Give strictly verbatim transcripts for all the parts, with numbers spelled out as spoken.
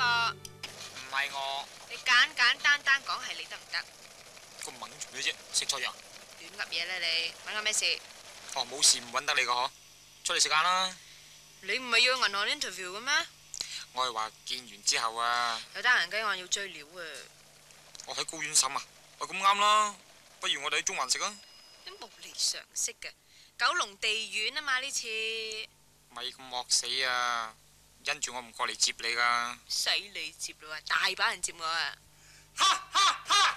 個？ 唔係我。 你簡簡單單講係你得唔得？ 咁猛做咩啫？食錯藥？ 亂噏嘢咧你！揾我咩事？ 哦，冇事唔揾得你個嗬。出嚟食晏啦。 你唔係要去銀行 interview 嘅咩？ 我係話見完之後啊。 有單人雞案要追料啊！ 我喺高院審啊。喂，咁啱啦，不如我哋喺中環食啊。 都無厘常識嘅，九龍地院啊嘛呢次。 咪咁惡死啊！因住我唔過嚟接你噶。 使你接啦，大把人接我啊！ 哈哈哈！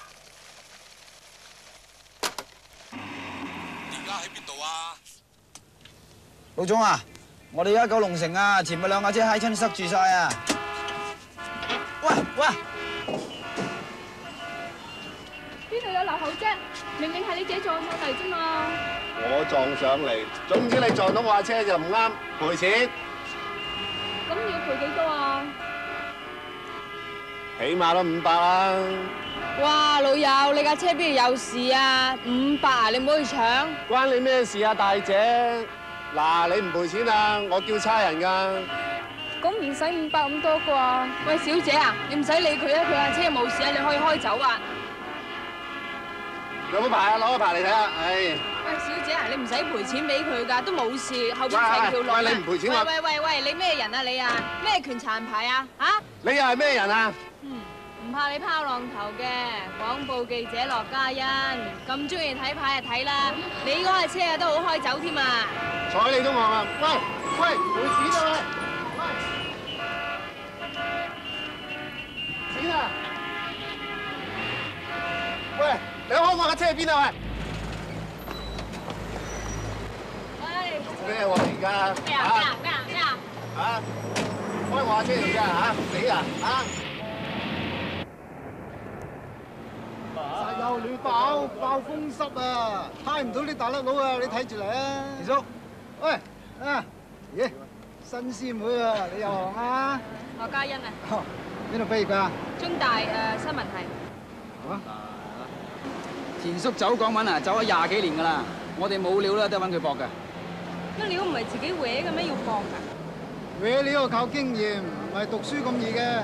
而家喺邊度啊？ 老總啊，我哋而家九龍城啊，前面兩架車揩親塞住晒啊！喂喂， 邊度有漏口啫？明明係你自己撞上嚟啫嘛！ 我撞上嚟，總之你撞到我架車就唔啱，賠錢。 咁要賠幾多啊？ 起碼都五百啦。 哇，老友，你架車邊度有事啊？五百啊，你唔好去搶。 關你咩事啊，大姐？嗱，你唔賠錢啊，我叫差人噶。 咁唔使五百咁多啩？喂，小姐啊，你唔使理佢啊，佢架車冇事啊，你可以開走啊。 有冇牌啊？攞個牌嚟睇下。唉。 喂，小姐啊，你唔使賠錢俾佢㗎，都冇事，後邊成條路啊。 喂，你唔賠錢我。 喂喂喂喂，你咩人啊你啊？咩權殘牌啊？嚇？ 你又係咩人啊？ 嗯，唔怕你拋浪頭嘅，廣報記者羅嘉欣，咁中意睇牌就睇啦。你嗰架車啊都好開走添啊！ 睬你都戇啊！喂喂，賠錢啊喂！錢啊！喂，你開我架車喺邊啊喂？咩喎而家？ 咩啊咩啊咩啊咩啊！ 嚇！開我架車做咩啊嚇？死啊嚇！石油亂爆，爆風濕啊！揩唔到啲大粒佬啊！你睇住嚟啊！二叔，喂啊！咦，新師妹啊！你入行啊？ 羅嘉欣啊！ 邊度畢業㗎？ 中大誒新聞系。 啊！ 田叔走港聞啊，走咗廿幾年㗎啦，我哋冇料啦，都揾佢搏㗎。 乜料唔係自己搲嘅咩？要搏㗎？ 搲料靠經驗，唔係讀書咁易嘅。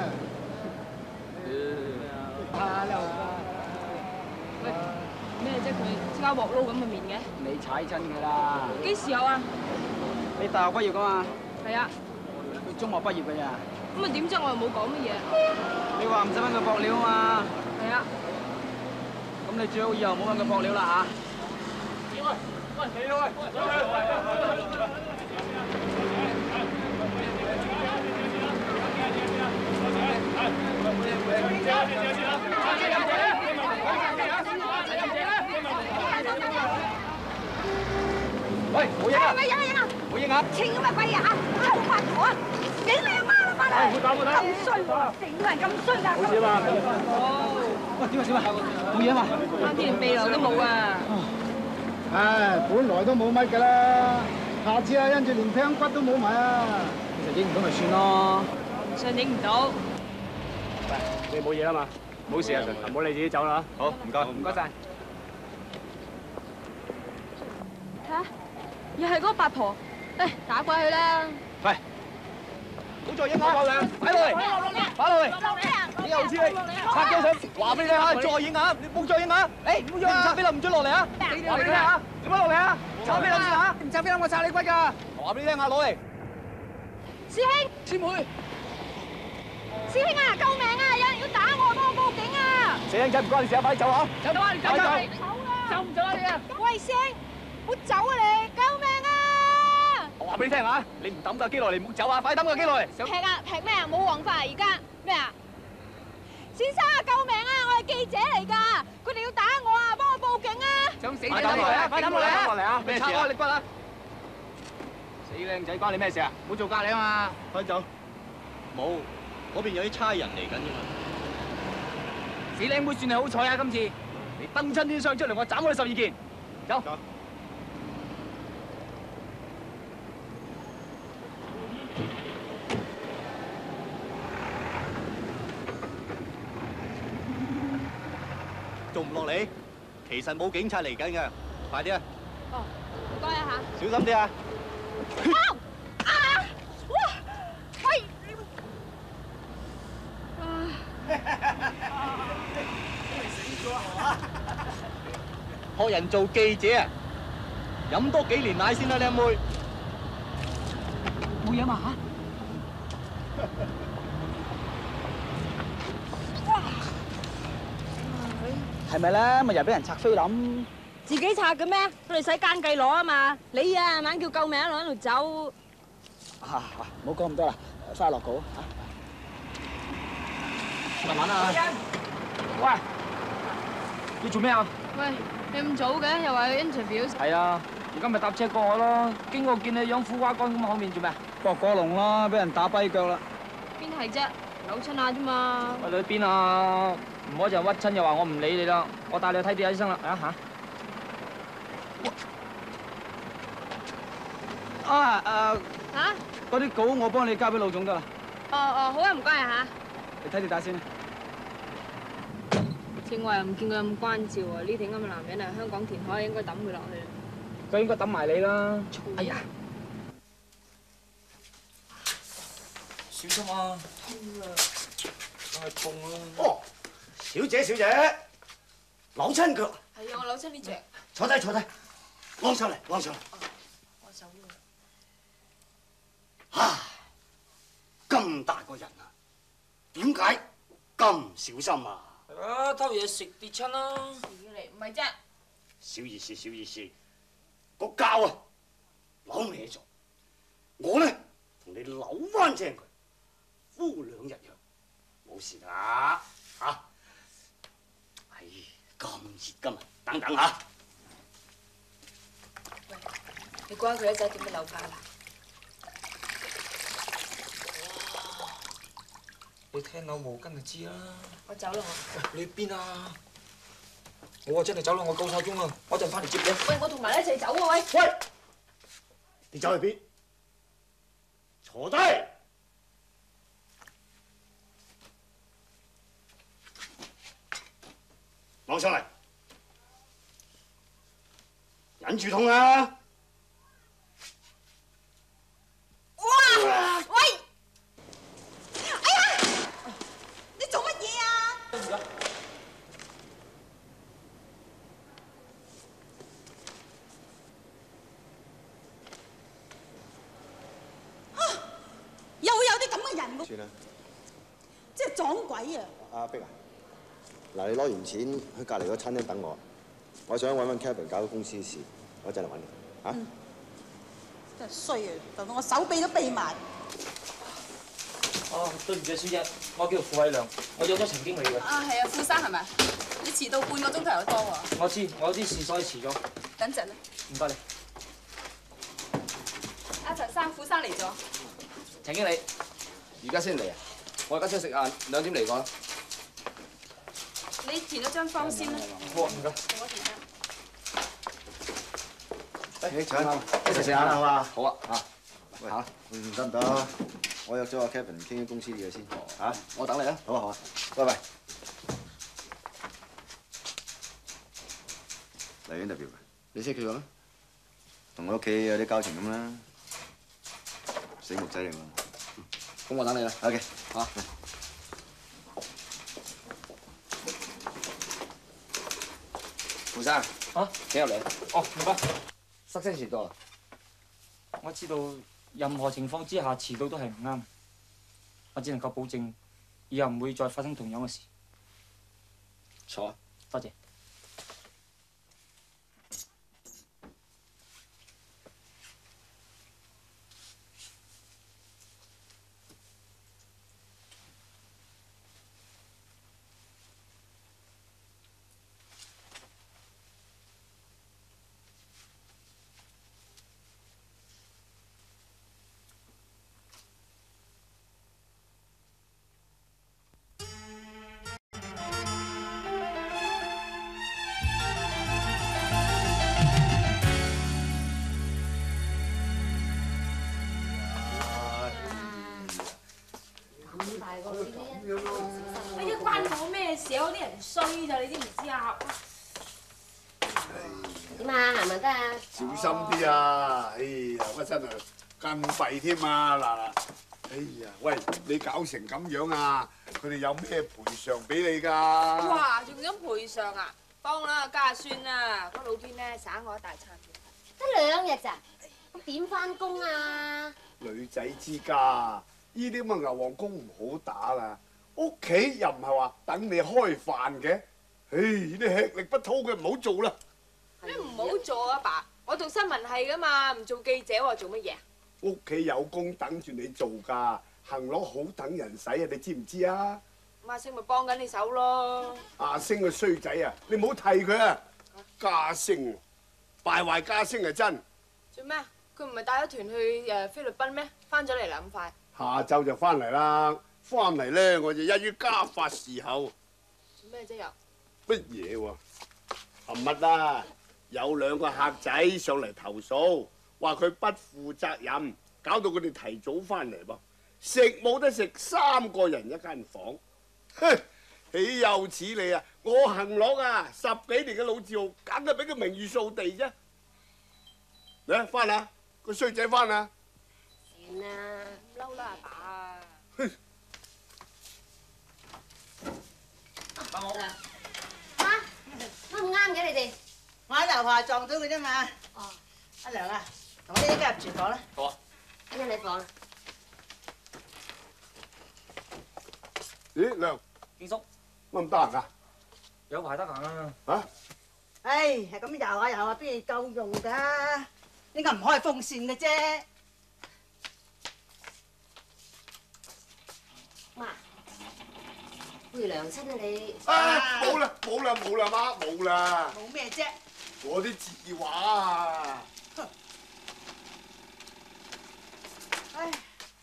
喂，咩啫？佢即刻鑊撈咁嘅面嘅？ 你踩親㗎啦！ 幾時有啊？ 你大學畢業㗎嘛？ 係啊。 佢中學畢業㗎咋？ 咁啊點知我又冇講乜嘢？ 你話唔使揾佢搏料啊嘛？ 係啊。 咁你最好以後唔好揾佢搏料啦嚇。喂，你喂！喂，冇影啊！ 喂，影啊影啊！ 冇影啊！ 情咁咪鬼啊！好八婆啊！影你阿媽啦，翻嚟！冇打冇打！咁衰喎，整個人咁衰㗎！ 冇事嘛？哦。喂，點啊點啊？冇嘢嘛？ 啱啲連鼻流都冇啊！ 唉，本來都冇乜㗎啦，下次啊，因住連聽骨都冇埋啊！ 其實影唔到咪算咯。 上影唔到。 喂，你冇嘢啦嘛？冇事啊，唔好你自己走啦。好，唔該， 唔該晒。 睇下，又係嗰個八婆，誒，打鬼佢啦！ 喂，好再影下，擺落嚟，擺落嚟，你又知你拆機想話俾你聽下，再影下，你唔好再影下，誒，唔好影啊！拆飛啦，唔准落嚟啊！話俾你聽下，做乜落嚟啊？拆飛啦先嚇，唔拆飛啦，我拆你骨㗎！話俾你聽下，攞嚟。 師兄， 師妹， 師兄啊，救命啊！有人要打我，幫我報警啊！ 死僆仔唔關你事啊，快啲走啊！走啊！你走走， 走唔走啊你啊？喂，師兄，唔好走啊你！救命啊！ 我話俾你聽嚇，你唔抌架機落嚟，唔好走啊！快啲抌架機落嚟！ 劈啊劈咩啊？冇王法啊！而家咩啊？先生啊，救命啊！我係記者嚟㗎，佢哋要打我啊！幫我報警啊！ 想死快抌落嚟啊！快抌落嚟啊！落嚟啊！咩事啊？拆開你骨啊！死僆仔，關你咩事啊？唔好做隔離啊嘛！ 快走！ 冇，嗰邊有啲差人嚟緊啫嘛。 死僆妹算係好彩啊！今次你登親天相出嚟，我斬開你十二件。走。走。 仲唔落嚟？其實冇警察嚟緊㗎，快啲啊！ 哦，唔該啊嚇。 小心啲啊！ 啊！哇！喂！ 學人做記者啊，飲多幾年奶先啦，靚妹。 冇嘢嘛嚇？ 係咪咧？咪又俾人拆菲林？ 自己拆嘅咩？佢哋使奸計攞啊嘛！你啊，猛叫救命一路喺度走。 啊，唔好講咁多啦，翻去落稿嚇。慢慢啊！喂，你做咩啊？ 喂，你咁早嘅，又話去 interview？ 係啊，而家咪搭車過去咯。經過見你養苦瓜乾咁口面做咩？搏過龍啦，俾人打跛腳啦。 邊係啫？扭親下啫嘛。 喂，你去邊啊？唔好一陣屈親又話我唔理你啦。我帶你去睇啲醫生啦，啊嚇！啊誒嚇？ 嗰啲稿我幫你交俾老總得啦。 哦哦，好啊，唔該啊嚇。 你睇你打先啦。 正話又唔見佢咁關照啊！呢啲咁嘅男人啊，香港填海應該抌佢落去。 佢應該抌埋你啦。哎呀！小心啊！痛啊！真係痛啊！ 哦，小姐小姐，扭親腳。 係啊，我扭親呢隻。 坐低坐低，安上嚟安上嚟。 我手喎。 唉，咁大個人啊，點解咁小心啊？ 係啊，偷嘢食跌親啦。 嚟，唔係啫。 小意思小意思，個膠啊扭歪咗，我咧同你扭翻正佢，敷兩日藥，冇事㗎嚇。唉，咁熱今日，等等嚇。 喂，你估下佢一仔點樣扭法啦？ 你聽到毛巾就知啦。 我走啦我。 喂，你去邊啊？我真係走啦，我夠晒鐘啦，我一陣翻嚟接你。 喂，我同埋你一齊走喎喂。 喂，你走去邊？坐低。攞上嚟，忍住痛啊！ 哇！喂！哎呀！你做乜嘢啊？又有啲咁嘅人喎！ 算啦， 即係撞鬼啊！ 阿碧啊，嗱，你攞完錢去隔離嗰餐廳等我，我想揾揾 Kevin 搞公司事，我一陣嚟揾你嚇。 嗯、真係衰啊！到到我手臂都痹埋。 哦，對唔住小姐，我叫傅偉良，我約咗陳經理嘅。 啊，係啊，傅生係咪？你遲到半個鐘頭又多喎。 我知，我有啲事所以遲咗。 等陣啦。 唔該你。 阿陳生，傅生嚟咗。 陳經理，而家先嚟啊！我而家出去食晏，兩點嚟過啦。 你填咗張方先啦。 好啊，唔該。 誒，請一齊食晏啦，好嘛？ 好啊，嚇。 喂嚇，唔得唔得，我約咗阿 Kevin 傾啲公司啲嘢先嚇。 我等你啊。 好啊好啊，拜拜。嚟 interview 嘅， 你識佢嘅咩？ 同我屋企有啲交情咁啦，死木仔嚟喎。 咁我等你啦。 OK， 嚇。傅生， 嚇， 請入嚟。 哦，唔該。 塞車遲到啊！ 我知道任何情況之下遲到都係唔啱，我只能夠保證以後唔會再發生同樣嘅事。 坐啊。 多謝。 哎呀，關我咩事啊？我啲人衰咋，你知唔知啊？ 點啊？行唔行得啊？ 小心啲啊！哎呀，屈親啊，更弊添啊！嗱嗱，哎呀，喂，你搞成咁樣啊？佢哋有咩賠償俾你㗎？ 哇，仲想賠償啊？ 幫啦，家孫啊，嗰老邊咧省我一大餐得兩日咋？咁點翻工啊？ 女仔之家，呢啲咁嘅牛王工唔好打啦。屋企又唔係話等你開飯嘅，唉，呢啲吃力不討嘅唔好做啦。 你唔好做啊爸，我讀新聞系噶嘛，唔做記者喎，做乜嘢？ 屋企有工等住你做㗎，行攞好等人使啊！你知唔知啊？ 阿星咪幫緊你手咯。 阿星個衰仔啊，你唔好提佢啊！家星，敗壞家星係真。 做咩？佢唔係帶咗團去誒菲律賓咩？翻咗嚟啦咁快。 下晝就翻嚟啦，翻嚟咧我就一於加法侍候。 做咩啫又？ 乜嘢喎？琴日啊，有兩個客仔上嚟投訴，話佢不負責任，搞到佢哋提早翻嚟噃。食冇得食，三個人一間房。哼！豈有此理啊！我行樂啊，十幾年嘅老字號，梗係俾佢名譽掃地啫。嚟翻啦，個衰仔翻啦！ 算啦， 唔嬲啦阿爸啊！ 哼！ 爸我嚇乜咁啱嘅你哋？ 我喺樓下撞到佢啫嘛。 哦， 阿娘啊，同我呢啲入廚房啦。 好啊。 喺你房。 咦，娘， 建叔， 乜咁得閒㗎？ 有排得閒啊！ 嚇？ 唉，係咁遊下遊下，邊度夠用㗎？點解唔開風扇嘅啫？ 媽，會娘親啊你？ 啊，冇啦冇啦冇啦媽冇啦。 冇咩啫？ 我啲字畫啊！ 唉，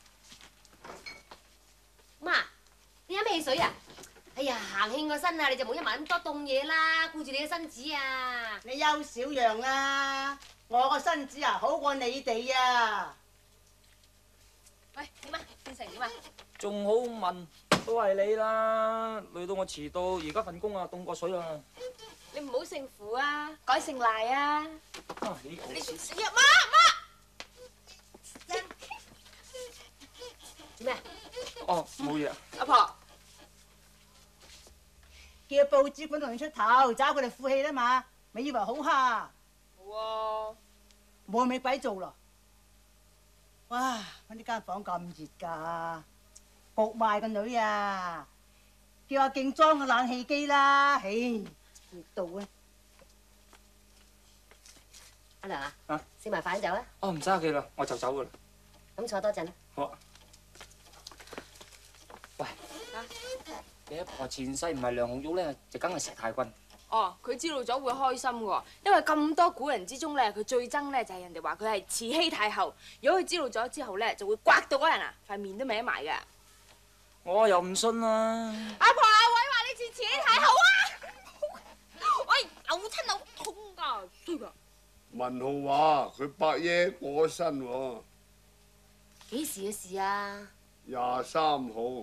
媽，你飲汽水啊？哎呀，行興個身啊，你就冇一晚咁多凍嘢啦，顧住你嘅身子啊！ 你休少樣啊！我個身子啊，好過你哋啊！ 喂，點啊？變成點啊？ 仲好問，都係你啦！累到我遲到，而家份工啊凍過水啊！ 你唔好姓傅啊，改姓賴啊！ 啊，你你死啊！媽媽， 做咩？ 哦，冇嘢。 阿婆。 叫報紙館同你出頭，找佢哋負氣啦嘛，咪以為好蝦？ 冇啊， 冇咪鬼做咯！哇，我呢間房咁熱㗎，焗埋個女啊！叫阿勁裝個冷氣機啦，唉，熱到啊！ 阿娘啊， 啊， 食埋飯走啦。 哦，唔使客氣啦，我就走㗎啦。 咁坐多陣。 好啊。喂。啊？你阿婆前世唔係梁紅玉咧，就梗係石太君。 哦，佢知道咗會開心喎，因為咁多古人之中咧，佢最憎咧就係人哋話佢係慈禧太后。如果佢知道咗之後咧，就會刮到嗰人啊，塊面都歪埋㗎。 我又唔信啦。 阿婆阿偉話你似慈禧太后啊！喂，扭親扭痛㗎，衰㗎！ 文浩話佢伯爺過身喎。 幾時嘅事啊？ 廿三號。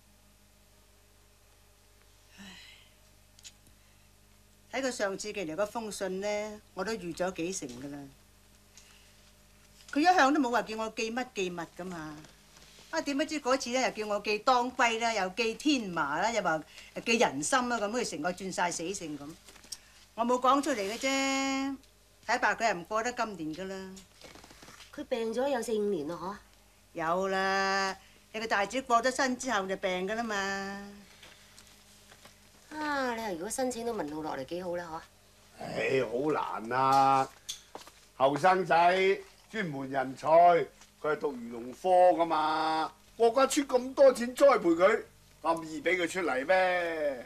睇佢上次寄嚟嗰封信咧，我都預咗幾成噶啦。佢一向都冇話叫我寄乜寄物噶嘛。啊，點不知嗰次咧又叫我寄當歸啦，又寄天麻啦，又話寄人參啦，咁佢成個轉晒死性咁。我冇講出嚟嘅啫，睇白佢係唔過得今年噶啦。 佢病咗有四五年咯，嗬？ 有啦，你個大姐過咗身之後就病噶啦嘛。 啊！你話如果申請到文浩落嚟幾好啦，嗬？ 唉，好難啊！後生仔專門人才，佢係讀漁農科噶嘛，國家出咁多錢栽培佢，咁易俾佢出嚟咩？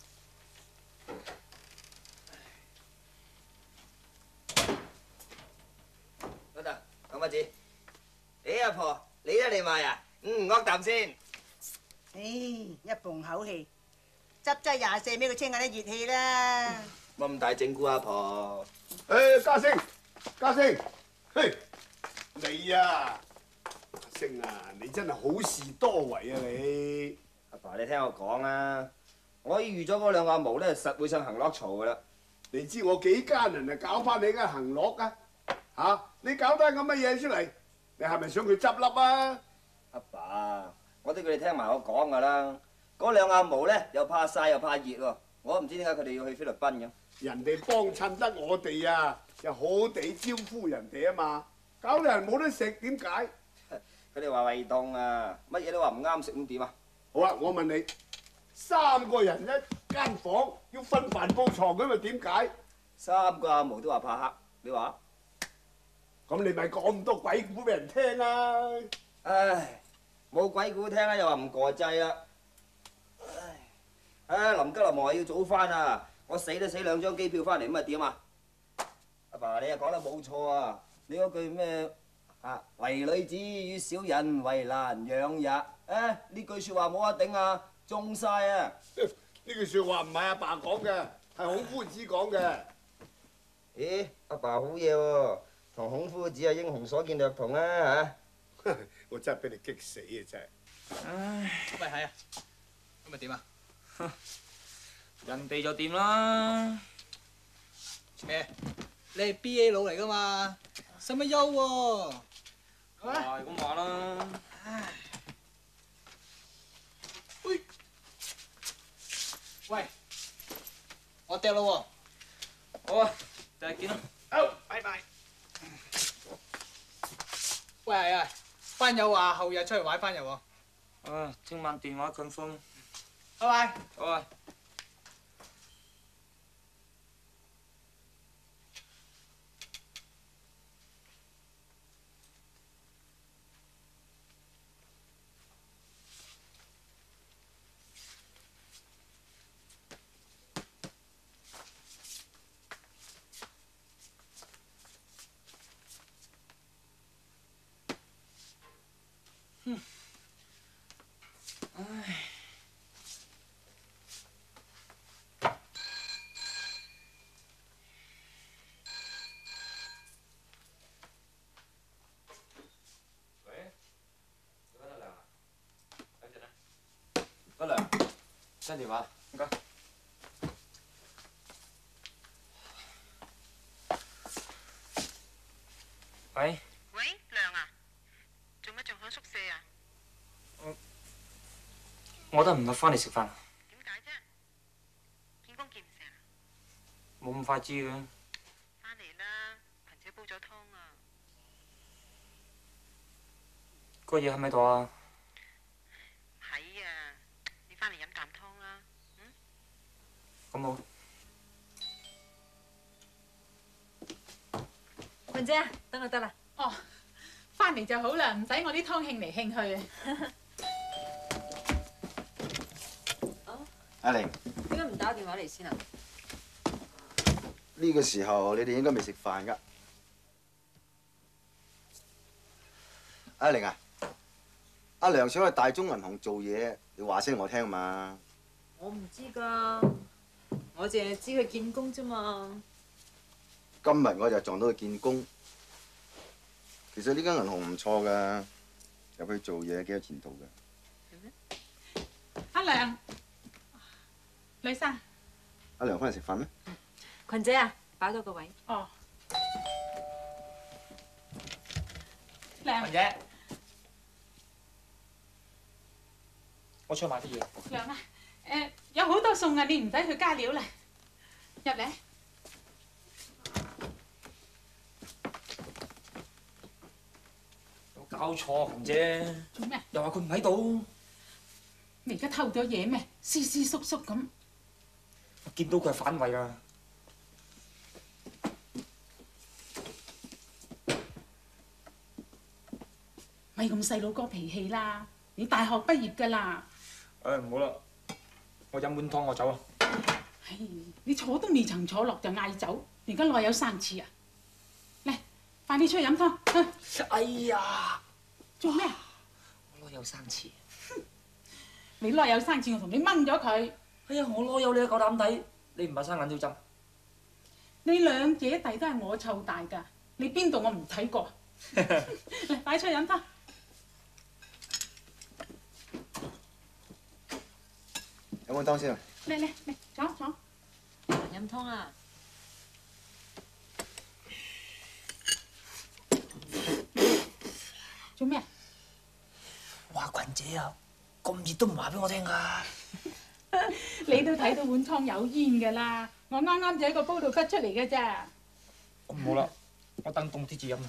老豆，講乜字？你阿婆，你都嚟賣啊？嗯，惡啖先。 唉，一泵口氣。執劑廿四俾佢清下啲熱氣啦。 冇咁大整蠱阿婆。 誒，家星，家星，嘿，你啊，家星啊，你真係好事多為啊你。 阿爸，你聽我講啊，我預咗嗰兩個阿毛咧，實會上行樂嘈噶啦。 你知我幾艱難啊，搞翻你間行樂啊？嚇，你搞單咁嘅嘢出嚟，你係咪想佢執笠啊？ 阿爸，我都叫你聽埋我講噶啦。嗰兩阿毛咧又怕曬又怕熱喎， 我唔知點解佢哋要去菲律賓咁。 人哋幫襯得我哋啊，就好地招呼人哋啊嘛，搞到人冇得食，點解？ 佢哋話胃凍啊，乜嘢都話唔啱食，咁點啊？ 好啊，我問你，三個人一間房要分帆布床咁，咪點解？ 三個阿毛都話怕黑，你話？ 咁你咪講咁多鬼故俾人聽啦！ 唉，冇鬼故聽啦，又話唔過劑啦。唉，唉，臨急臨忙要早翻啊！我死都死兩張機票翻嚟，咁咪點啊？阿爸，你又講得冇錯啊！你嗰句咩啊？為女子與小人為難養也。誒，呢句説話冇得頂啊，中晒啊！ 呢句説話唔係阿爸講嘅，係孔夫子講嘅。 咦，阿爸好嘢喎，同孔夫子啊英雄所見略同啊嚇！ 我真係俾你激死啊！真係。 唉， 喂，係啊，咁咪點啊？ 人哋就掂啦。 咩？你係 B A 佬嚟噶嘛？使乜憂喎？ 係咁話啦。 唉。喂，喂，我掉啦喎。 好啊，第日見啦。 好，拜拜。喂，係啊，班友話後日出去玩翻日喎。 唉，聽晚電話 confirm。 拜拜。 拜拜。嗯，唉。喂，做緊阿梁啊？等陣啊。阿梁，新電話，唔該。喂。 喂，梁啊，做乜仲喺宿舍啊？ 我得唔得翻嚟食飯？ 點解啫？見工見唔成啊？ 冇咁快知嘅。 翻嚟啦，貧姐煲咗湯啊。 個嘢喺咪度啊？ 喺啊，你翻嚟飲啖湯啦，嗯？ 咁好。 雲姐，等我得啦。 哦，翻嚟就好啦，唔使我啲湯興嚟興去啊。 阿玲， 點解唔打電話嚟先啊？ 呢個時候你哋應該未食飯㗎。阿玲啊，阿梁想去大中銀行做嘢，你話聲我聽嘛。 我唔知㗎，我淨係知佢見工啫嘛。 今日我就撞到佢見工。其實呢間銀行唔錯㗎，入去做嘢幾有前途㗎。 阿梁，女生。 阿梁翻嚟食飯咩？ 群姐啊，擺多個位。 哦。梁。 雲姐，我出去買啲嘢。 梁啊，誒有好多餸啊，你唔使去加料啦。入嚟。 搞錯，紅姐。 做咩？ 又話佢唔喺度。 你而家偷咗嘢咩？斯斯縮縮咁。 我見到佢係反胃㗎。 咪咁細佬哥脾氣啦！你大學畢業㗎啦。 誒唔好啦，我飲碗湯我走啊。 唉，你坐都未曾坐落就嗌走，而家內有生刺啊！嚟，快啲出去飲湯去。 哎呀！ 做咩？ 我攞有生刺。 你內有生刺，我同你掹咗佢。 哎呀，我攞有你都夠膽抵，你唔係生眼挑針。 你兩姐弟都係我湊大㗎，你邊度我唔睇過？嚟，快出去飲湯。 飲碗湯先啊！ 嚟嚟嚟，坐坐。 飲湯啊！ 做咩？ 哇，群姐啊，咁熱都唔話俾我聽㗎。 你都睇到碗湯有煙㗎啦，我啱啱就喺個煲度拮出嚟嘅咋。 咁好啦，我等凍啲至飲啊。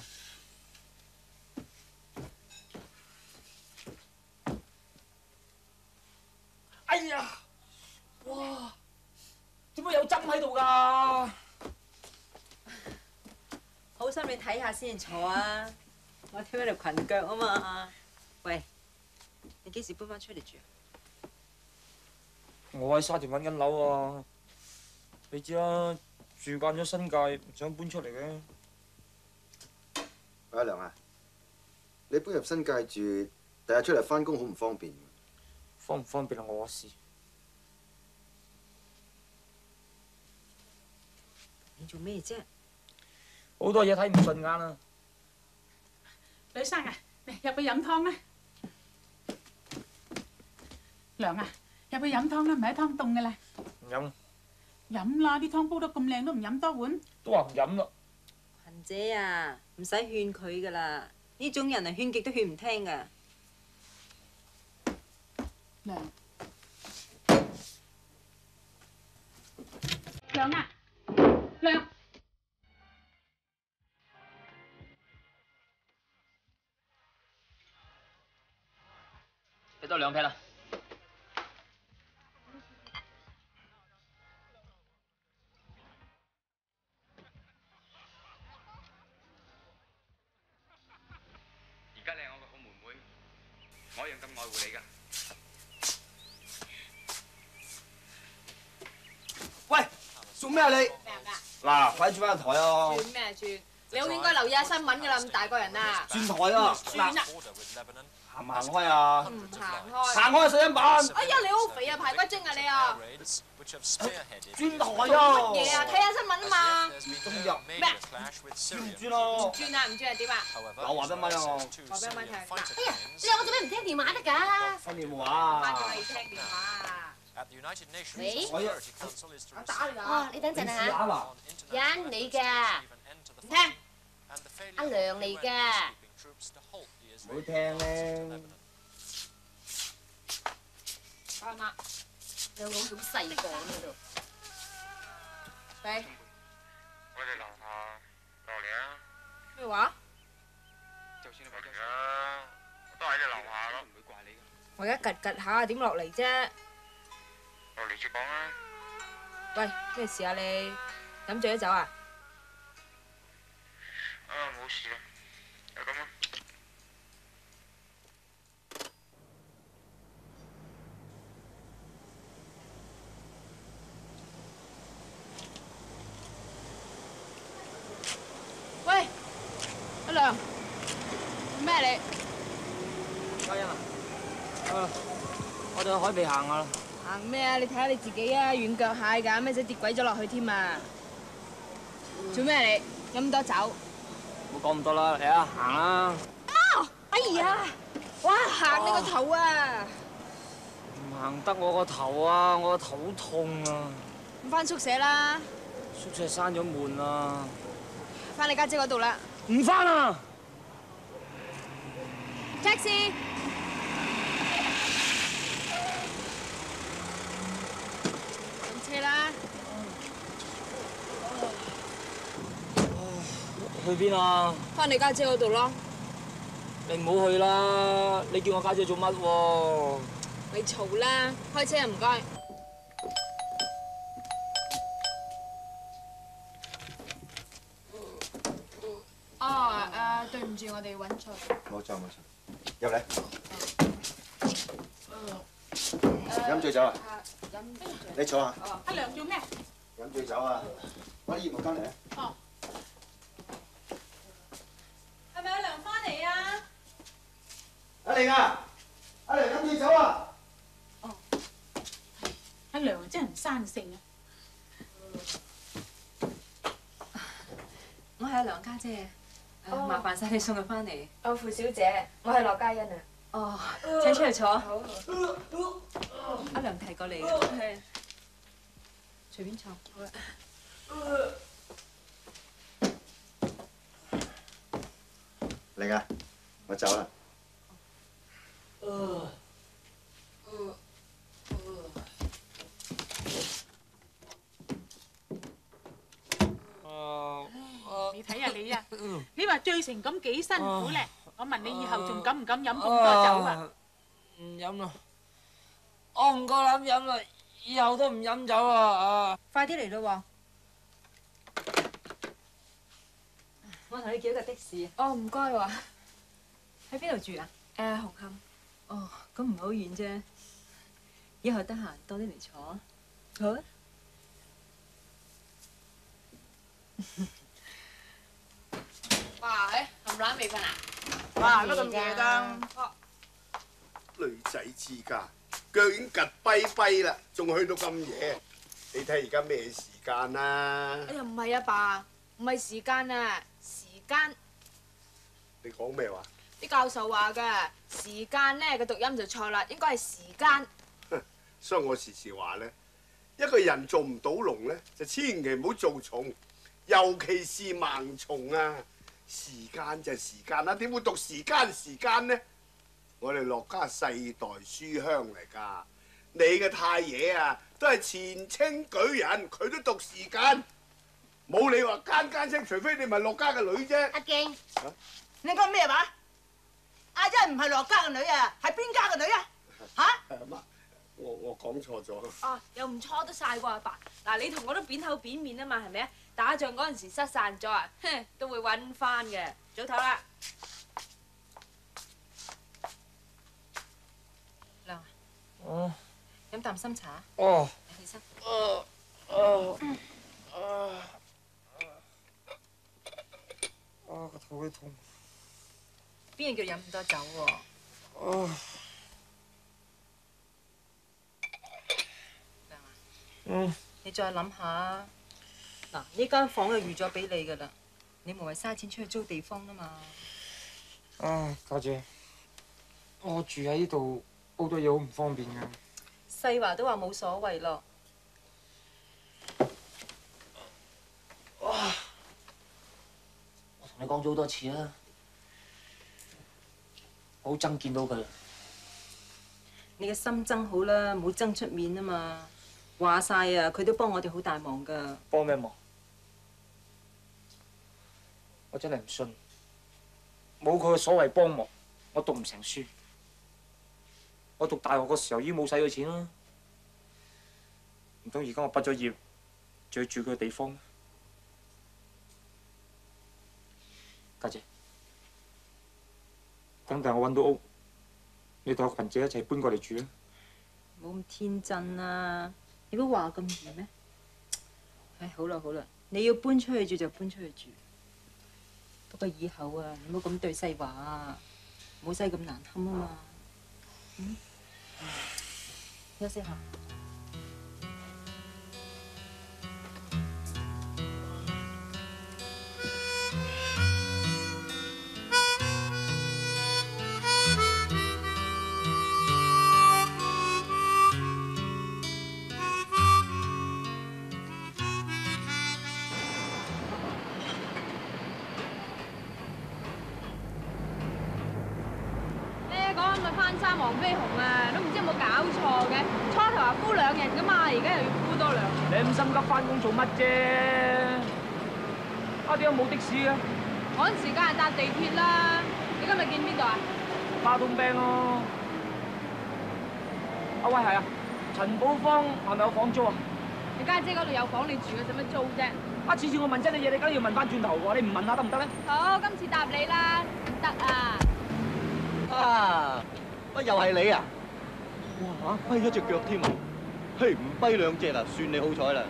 哎呀！哇！點解有針喺度㗎？ 好心你睇下先坐啊！我跳喺條裙腳啊嘛。喂，你幾時搬翻出嚟住啊？ 我喺沙田揾緊樓啊！你知啦，住慣咗新界，唔想搬出嚟嘅。 阿良啊，你搬入新界住，第日出嚟翻工好唔方便？ 方唔方便係我事。 你做咩啫？ 好多嘢睇唔順眼啊！ 女生啊，嚟入去飲湯啦。娘啊，入去飲湯啦，唔係啲湯凍嘅啦。 唔飲。 飲啦，啲湯煲得咁靚都唔飲多碗。 都話唔飲啦。 嫻姐啊，唔使勸佢噶啦，呢種人啊勸極都勸唔聽噶。 娘，娘啊，娘。 俾多兩劈啦。 而家你係我個好妹妹，我一樣咁愛護你㗎。 喂，做咩啊你？嗱，快轉翻台啊！ 轉咩轉？你好應該留意下新聞㗎啦，咁大個人啊！ 轉台啊！ 轉啊！ 行唔行開啊？ 唔行開。 行開啊！水飲板。 哎呀，你好肥啊，排骨精啊你啊！ 轉台啊！ 做乜嘢啊？睇下新聞啊嘛。 咁入咩？ 轉唔轉咯？ 唔轉啊！唔轉係點啊？ 有話得咪啊？ 話俾我聽。嗱， 哎呀，你兩個做咩唔聽電話得㗎？ 聽電話。 翻咗你聽電話。 喂， 我我打你啊！ 哦，你等陣啊嚇。欣你㗎， 唔聽。 阿良嚟㗎。 唔好聽咧。 阿媽， 兩個好似好細個咁喺度。 喂。 我哋樓下落嚟啊！ 咩話？ 就算你落嚟啊，都喺你樓下咯。唔會怪你㗎。 我而家趌趌下，點落嚟啫？ 落嚟先講啊！ 喂，咩事啊你？飲醉咗酒啊？ 啊，冇事啦，就咁啦。 喂，阿良，咩你？ 嘉欣啊，啊，我哋去海邊行下啦。 行咩啊？你睇下你自己啊，軟腳蟹㗎，咩仔跌鬼咗落去添啊！做咩你？飲咁多酒？ 冇講咁多啦，嚟啊，行啦！ 啊！哎呀！哇，行你個頭啊！ 唔行得我個頭啊，我個頭好痛啊！ 咁翻宿舍啦。 宿舍閂咗門啦。 翻你家姐嗰度啦。 唔翻啊 ！Taxi。上車啦。 去邊啊？ 翻你家姐嗰度咯。 你唔好去啦！你叫我家姐做乜喎？ 咪嘈啦！開車啊，唔該。哦，誒，對唔住，我哋揾錯。 冇錯冇錯，入嚟。飲醉酒啊？ 飲醉。 你坐下。 阿良做咩？ 飲醉酒啊！攞啲熱毛巾嚟啊！ 哦。 係咪阿良翻嚟啊？ 阿玲啊！阿玲飲醉酒啊！ 哦。阿良真係唔生性啊！ 我係阿良家姐，誒麻煩晒你送佢翻嚟。 哦，傅小姐，我係羅嘉欣啊。 哦，請出嚟坐。 好。 阿良提過你嘅。隨便坐。 好啦。 玲啊，我走啦。 你睇下你啊，你話醉成咁幾辛苦咧？我問你以後仲敢唔敢飲咁多酒啊？ 唔飲啦，我唔夠膽飲啦，以後都唔飲酒啦啊！ 快啲嚟咯喎！我同你叫一架的士。 哦，唔該喎。 喺邊度住啊？ 誒，紅磡。 哦，咁唔好遠啫。以後得閒多啲嚟坐啊。好啊。 哇！誒，冚冷未瞓啊？ 哇，乜咁夜㗎？ 女仔之家，腳已經趌跛跛啦，仲去到咁夜？你睇而家咩時間啊？ 哎呀，唔係啊，爸，唔係時間啊，時間。 你講咩話？ 啲教授話㗎，時間咧個讀音就錯啦，應該係時間。 所以我時時話咧，一個人做唔到龍咧，就千祈唔好做蟲，尤其是盲從啊！時間就係時間啦，點會讀時間時間呢？我哋樂家世代書香嚟㗎，你嘅太爺啊，都係前清舉人，佢都讀時間，冇理話間間聲，除非你唔係樂家嘅女啫。 阿敬，你講咩話？阿欣唔係樂家嘅女啊，係邊家嘅女啊？嚇？ 媽，我我講錯咗。 哦，又唔錯得晒喎，阿爸。嗱，你同我都扁口扁面啊嘛，係咪啊？打仗嗰陣時失散咗啊，哼，都會揾翻嘅。早唞啦。 亮啊， 哦， 飲啖深茶。 哦。 起身。 哦哦啊啊個肚會痛。 邊個叫你飲咁多酒喎？ 哦。 亮啊。 嗯。 你再諗下，嗱，呢間房就預咗俾你噶啦，你無謂嘥錢出去租地方啊嘛。 啊，家姐，我住喺呢度好多嘢好唔方便㗎。 世華都話冇所謂咯。 哇！我同你講咗好多次啦，我好憎見到佢。 你嘅心憎好啦，唔好憎出面啊嘛。話晒啊，佢都幫我哋好大忙㗎。 幫咩忙？我真係唔信，冇佢嘅所謂幫忙，我讀唔成書。我讀大學嘅時候已經冇使佢錢啦，唔通而家我畢咗業，仲要住佢嘅地方？家姐，等陣我揾到屋，你同阿群姐一齊搬過嚟住啊！ 冇咁天真啊！你估話咁易咩？唉，好啦好啦，你要搬出去住就搬出去住。不過以後啊，你唔好咁對世華啊，唔好使咁難堪啊嘛。嗯，嗯，休息下。 翻山黃飛鴻啊，都唔知有冇搞錯嘅。初頭話敷兩日噶嘛，而家又要敷多兩日。 你咁心急翻工做乜啫？啊，點解冇的士嘅？ 趕時間係搭地鐵啦。你今日見邊度啊？ 花東餅咯。啊喂，係啊，陳寶芳係咪有房租啊？ 你家姐嗰度有房你住嘅，使乜租啫？ 啊，次次我問真你嘢，你梗要問翻轉頭喎，你唔問下得唔得咧？ 好，今次答你啦，唔得啊！ 啊！乜又係你啊？哇嚇，跛咗隻腳添啊！嘿，唔跛兩隻啦，算你好彩啦。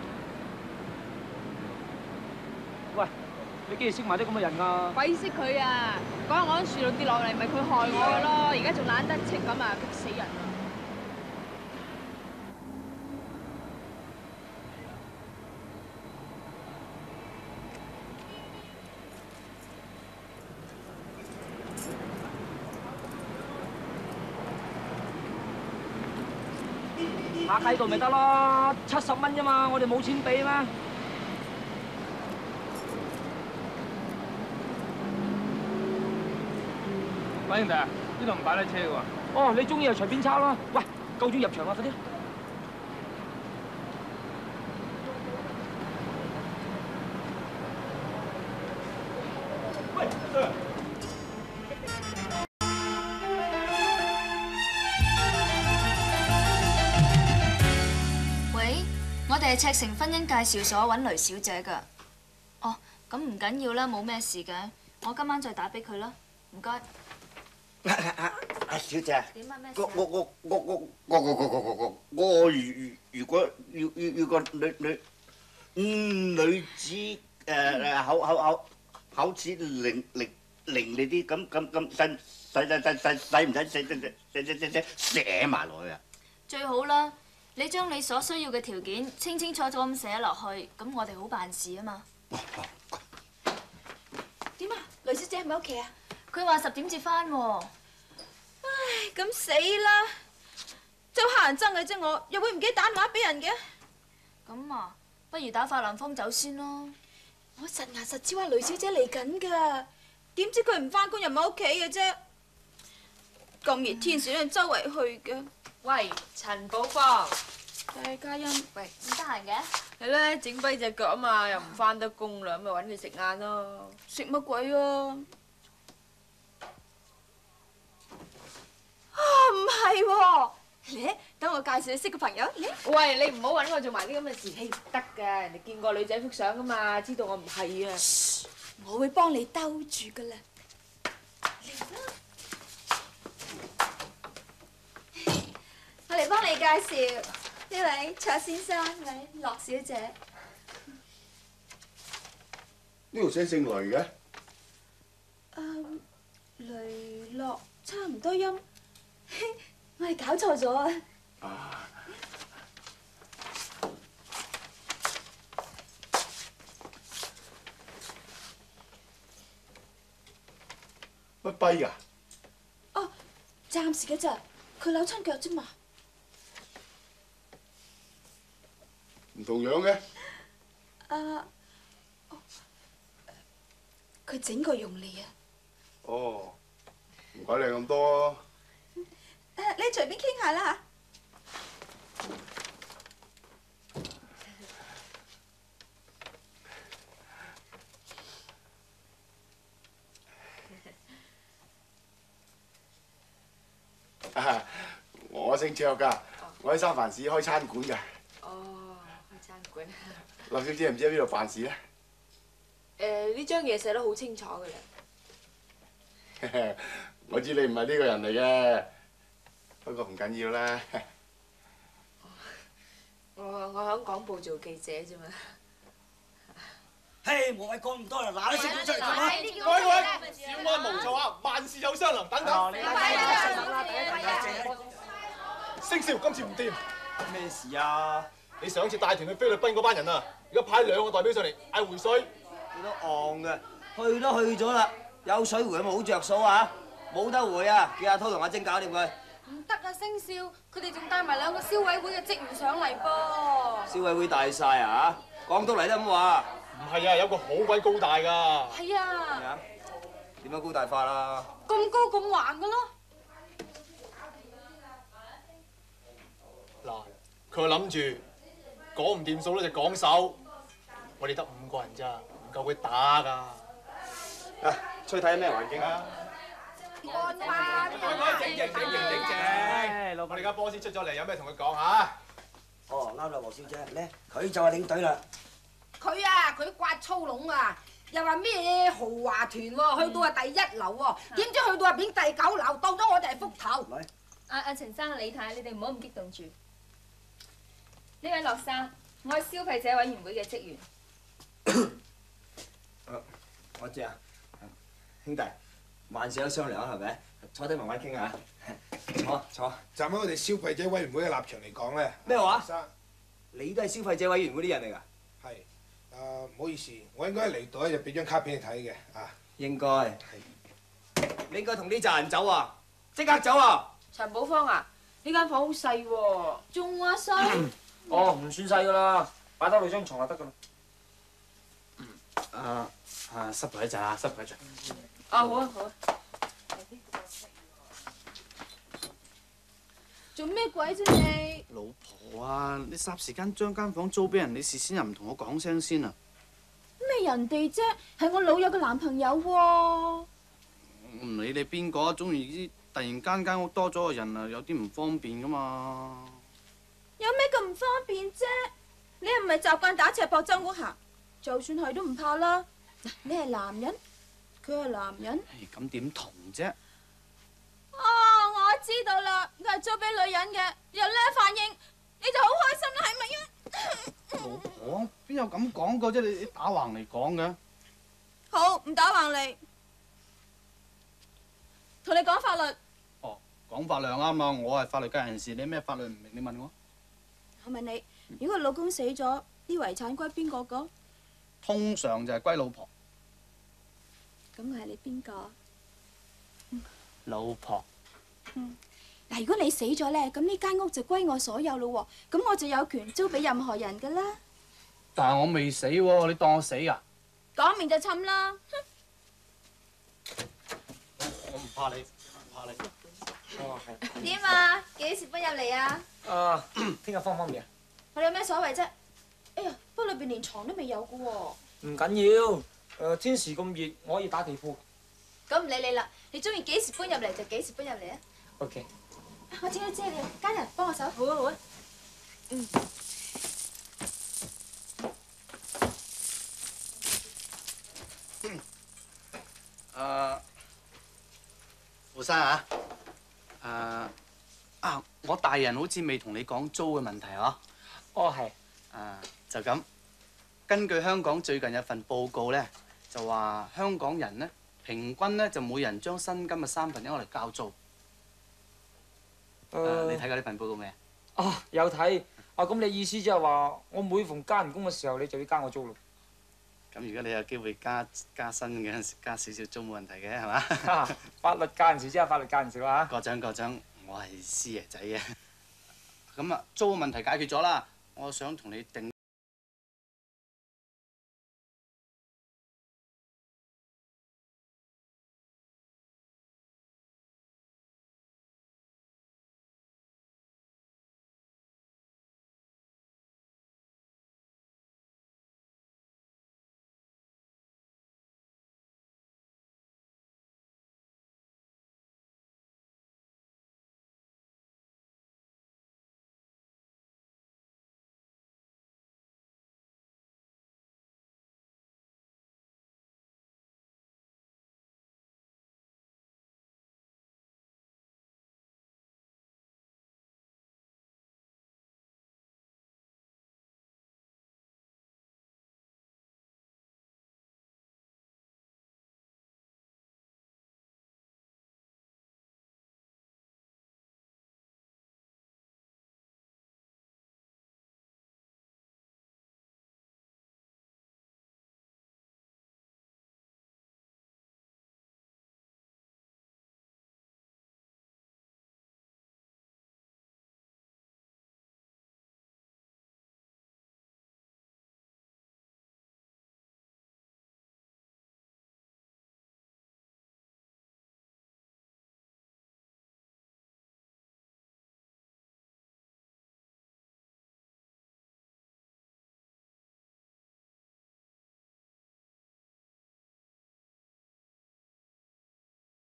喂，你幾時識埋啲咁嘅人㗎？ 鬼識佢啊！嗰日我喺樹度跌落嚟，咪佢害我嘅咯，而家仲懶得戚咁啊，激死人啊！ 泊喺度咪得咯，七十蚊啫嘛，我哋冇錢俾咩？ 喂，兄弟啊，呢度唔擺得車嘅喎。 哦，你中意就隨便抄啦。喂，夠鐘入場啦，快啲！ 喂，我哋係赤城婚姻介紹所揾雷小姐㗎。哦，咁唔緊要啦，冇咩事嘅。我今晚再打俾佢啦，唔該。 阿小姐， 點啊？咩事啊？ 我我我我我我我我我我我如如果要要要個女女嗯女子誒誒口口口口齒伶伶伶俐啲，咁咁咁使使使使使使唔使寫寫寫寫寫寫寫埋落去啊？ 最好啦，你將你所需要嘅條件清清楚楚咁寫落去，咁我哋好辦事啊嘛。 點啊？雷小姐係咪屋企啊？ 佢話十點至翻喎。 唉，咁死啦！就嚇人憎嘅啫，我又會唔記得打電話俾人嘅。 咁啊，不如打發蘭芳走先咯。 我實牙實齒話雷小姐嚟緊㗎，點知佢唔翻工又唔喺屋企嘅啫。咁熱天時咧，周圍去嘅。 喂，陳寶芳。 係嘉欣。 喂， 唔得閒嘅？ 係咧，整跛隻腳啊嘛，又唔翻得工啦，咁咪揾佢食晏咯。 食乜鬼啊？啊，唔係喎！嚟，等我介紹你識個朋友。嚟。 喂，你唔好揾我做埋啲咁嘅事，嘿唔得㗎，人哋見過女仔幅相㗎嘛，知道我唔係啊。 我會幫你兜住㗎啦。 我嚟幫你介紹呢位卓先生，呢位樂小姐。 呢條聲姓雷嘅？ 誒，雷樂差唔多音。我係搞錯咗啊！ 啊！乜跛㗎？ 哦，暫時嘅咋，佢扭親腳啫嘛。 唔同樣嘅。 啊，佢整個用力啊！ 哦，唔怪你咁多。 誒，你隨便傾下啦嚇。 啊，我姓卓㗎，我喺三藩市開餐館㗎。 哦，開餐館。 樂小姐唔知喺邊度辦事咧？ 誒，呢張嘢寫得好清楚㗎啦。 我知你唔係呢個人嚟嘅。不過唔緊要啦。 我我喺廣報做記者啫嘛。 嘿，無謂講咁多啦，嗱啲聲叫出嚟啦！ 各位，小安無錯啊，萬事有商量，等等。星少今次唔掂。 咩事啊？ 你上次帶團去菲律賓嗰班人啊，而家派兩個代表上嚟嗌回水。 你都戇嘅，去都去咗啦，有水回咪好着數啊！冇得回啊，叫阿滔同阿晶搞掂佢。 唔得啊，星少，佢哋仲帶埋兩個消委會嘅職員上嚟噃。 消委會大晒啊！講到嚟都咁話。 唔係啊，有個好鬼高大㗎。 係啊。 點樣高大法啊？ 咁高咁橫㗎咯。 嗱，佢諗住講唔掂數咧就講手，我哋得五個人咋，唔夠佢打㗎。 啊，出去睇下咩環境啊？ 整整整整整整！我哋而家波斯出咗嚟，有咩同佢講嚇？ 哦，啱啦，黃小姐，咧佢就係領隊啦。 佢啊，佢刮粗籠啊，又話咩豪華團喎，去到啊第一樓喎，點知去到入邊第九樓，當咗我哋係福頭。 阿阿陳生、李太，你哋唔好咁激動住。呢位樂生，我係消費者委員會嘅職員。 我知啊，兄弟，萬事有商量啊，係咪？坐低慢慢傾下。坐坐。 站喺我哋消費者委員會嘅立場嚟講咧， 咩話？你都係消費者委員會啲人嚟㗎？ 係。誒唔好意思，我應該嚟到咧就俾張卡俾你睇嘅啊。 應該。係。你應該同呢扎人走啊！即刻走啊！ 陳寶芳啊，呢間房好細喎， 仲話細？ 哦，唔算細㗎啦，擺多兩張床就得㗎啦。 啊啊，濕佢一陣啊，濕佢一陣。 啊好啊好啊。 做咩鬼啫你？ 老婆啊，你霎時間將間房租俾人，你事先又唔同我講聲先啊！ 咩咩人哋啫？係我老友嘅男朋友喎。 我唔理你邊個，總言之，突然間間屋多咗個人啊，有啲唔方便噶嘛。 有咩咁唔方便啫？你係唔係習慣打赤膊周屋行？就算係都唔怕啦。嗱，你係男人，佢係男人。 咁點同啫？ 哦，我知道啦，佢係租俾女人嘅，有呢反應，你就好開心啦，係咪啊？ 老婆邊有咁講過啫？你你打橫嚟講嘅。 好，唔打橫嚟，同你講法律。 哦，講法律啱啊！我係法律界人士，你咩法律唔明？你問我。 我問你，如果老公死咗，啲遺產歸邊個講？ 通常就係歸老婆。 咁係你邊個？ 老婆。 嗯。嗱，如果你死咗咧，咁呢間屋就歸我所有咯喎，咁我就有權租俾任何人噶啦。 但係我未死喎，你當我死啊？ 講面就侵啦。 我唔怕你，唔怕你。哦，係。 點啊？幾時搬入嚟啊？ 啊，聽日方唔方便啊？ 我哋有咩所謂啫？哎呀，不過裏邊連床都未有噶喎。 唔緊要，誒天時咁熱，我可以打地鋪。 咁唔理你啦，你中意幾時搬入嚟就幾時搬入嚟啊。 OK。 我整咗遮你，家人幫我手。好啊好啊。嗯。 誒，胡生啊，誒啊，我大人好似未同你講租嘅問題嗬？ 哦，係。 誒，就咁。根據香港最近有份報告咧，就話香港人咧平均咧就每人將薪金嘅三分一攞嚟交租。誒，你睇過呢份報告未啊？ 哦，有睇。啊，咁你意思即係話，我每逢加人工嘅時候，你就要加我租咯？ 咁如果你有機會加加薪嘅陣時，加少少租冇問題嘅，係嘛？ 法律界人士即係法律界人士啦嚇。 過獎過獎，我係師爺仔嘅。咁啊，租嘅問題解決咗啦，我想同你定